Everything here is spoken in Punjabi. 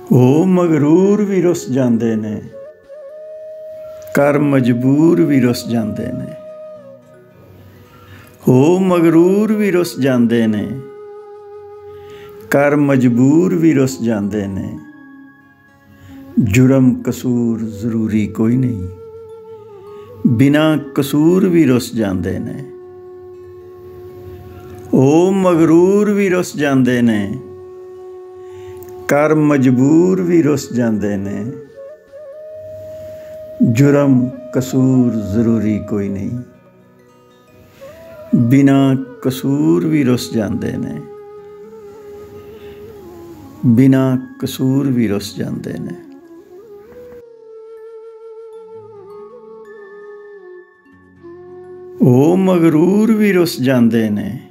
ਉਹ ਮਗਰੂਰ ਵੀ ਰੁੱਸ ਜਾਂਦੇ ਨੇ, ਕਰ ਮਜਬੂਰ ਵੀ ਰੁੱਸ ਜਾਂਦੇ ਨੇ। ਉਹ ਮਗਰੂਰ ਵੀ ਰੁੱਸ ਜਾਂਦੇ ਨੇ, ਕਰ ਮਜਬੂਰ ਵੀ ਰੁੱਸ ਜਾਂਦੇ ਨੇ। ਜੁਰਮ ਕਸੂਰ ਜ਼ਰੂਰੀ ਕੋਈ ਨਹੀਂ, ਬਿਨਾਂ ਕਸੂਰ ਵੀ ਰੁੱਸ ਜਾਂਦੇ ਨੇ। ਉਹ ਮਗਰੂਰ ਵੀ ਰੁੱਸ ਜਾਂਦੇ ਨੇ, ਕਰ ਮਜਬੂਰ ਵੀ ਰੁੱਸ ਜਾਂਦੇ ਨੇ। ਜੁਰਮ ਕਸੂਰ ਜ਼ਰੂਰੀ ਕੋਈ ਨਹੀਂ, ਬਿਨਾਂ ਕਸੂਰ ਵੀ ਰੁੱਸ ਜਾਂਦੇ ਨੇ। ਬਿਨਾਂ ਕਸੂਰ ਵੀ ਰੁੱਸ ਜਾਂਦੇ ਨੇ। ਉਹ ਮਗਰੂਰ ਵੀ ਰੁੱਸ ਜਾਂਦੇ ਨੇ,